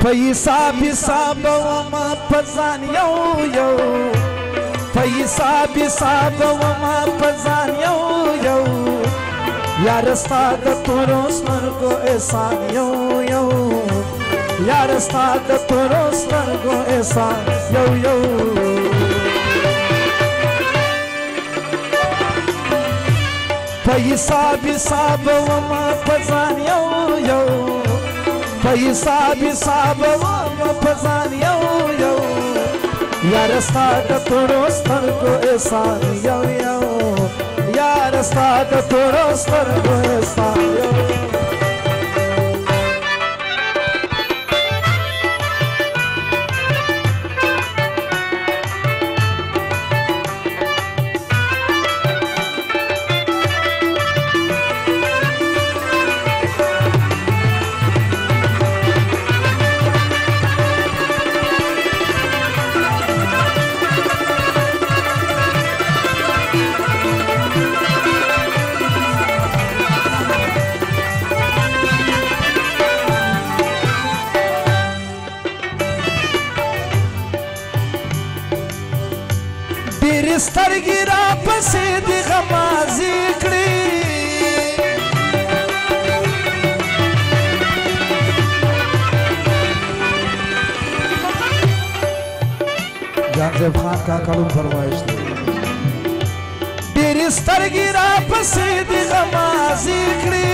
پیسا وما پزان یو یو پیسا وما پزان یو یو یار ستا د تورو سترګو احسان یو یو یار ستا د تورو سترګو احسان یو یو پیسا وما پزان یو یو پیسا وما پزان یو یو یار ستا د تورو سترګو احسان یو یو یار ستا د تورو سترګو احسان یو سترګې را پسې د غمازې کړې جان زیب خان کا کلم فرمایش دی ډېرې سترګې را پسې د غمازې کړې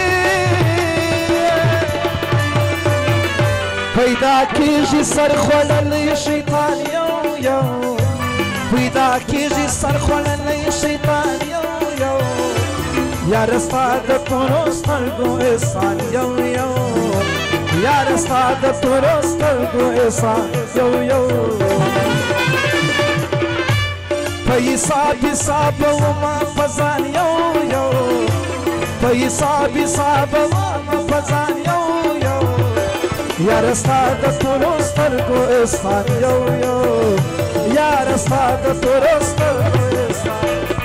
پیدا کېږي سر خوړلی شیطان یو یو پیدا کېږي سر خوړلی شیطان یو یو یار ستا د تورو سترګو احسان یو یو یار ستا د تورو سترګو احسان یو یو پیسا وما پزان یو یو پیسا وما پزان یو یو یار ستا د تورو سترګو احسان یو یو یار ستا د تورو سترګو احسان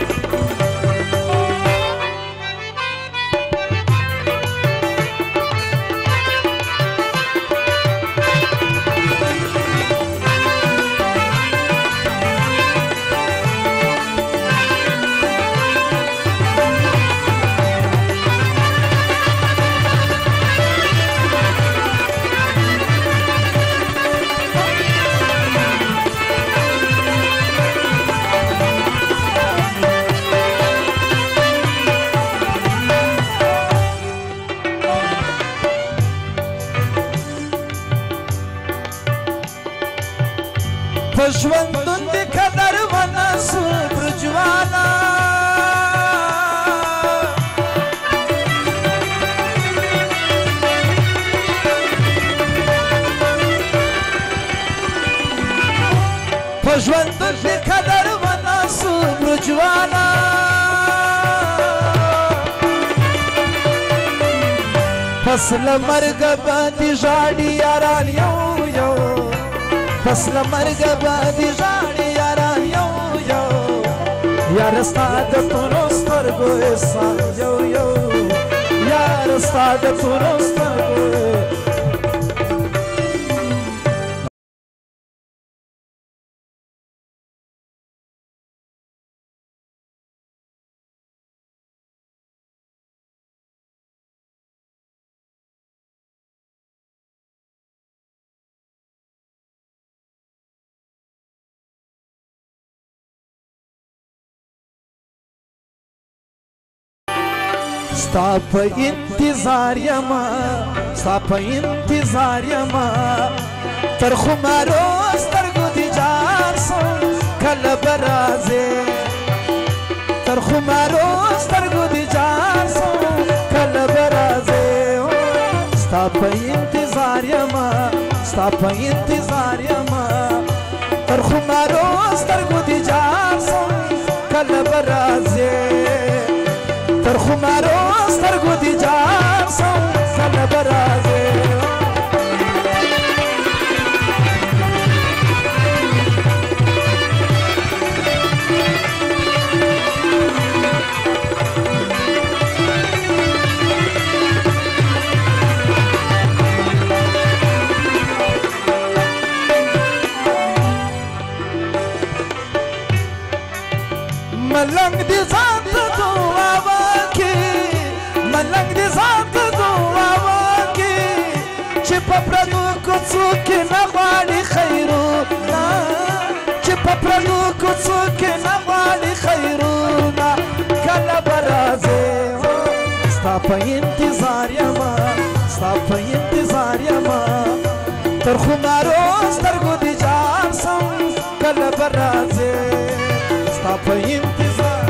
ژوندون د قدر ونه سو برجوالا په ژوندون د قدر ونه سو برجوالا پس له مرګه باندې ژاړي یاران یو یو پس له مرګه باندې ژاړي یاران یو یو یار ستا د تورو سترګو احسان یو یو یار ستا د تورو سترګو ستا په انتظار یما ستا په انتظار یما تر خمارو سترګو دي جار سم کله به راځې تر خمارو سترګو دي جار سم کله به راځې ستا په انتظار یما ستا په انتظار یما تر خمارو سترګو دي جار سم کله به راځې تر خمارو سترګو دي جار سم کله به راځې پردو کوڅو کې نه غواړي خیرونه چې په پردو کوڅو کې نه غواړي خیرونه کله به راځې ستا په انتظار یمه ستا په انتظار یمه تر خمارو سترګو دې جار سم کله به راځې ستا په انتظار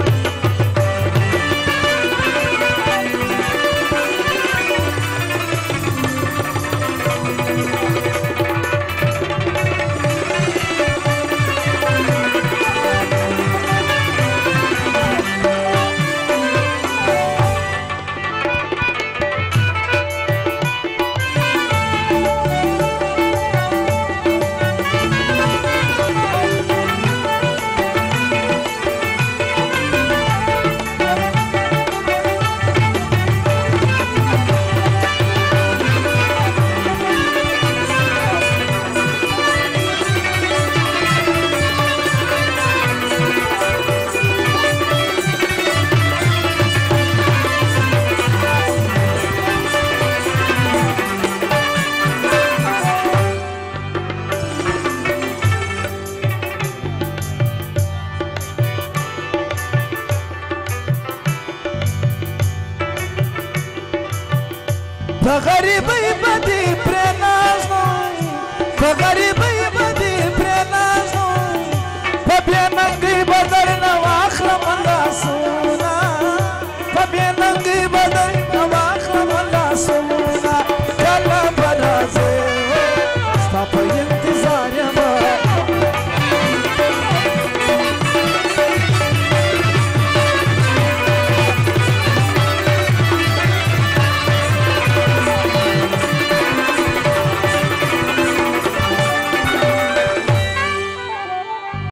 په غریبۍ به دې پرې نازنم په غریبۍ به دې پرې نازنم په بې ننګۍ به درنه واخلم لاسونه په بې ننګۍ به درنه واخلم لاسونه کله به راځې ستا په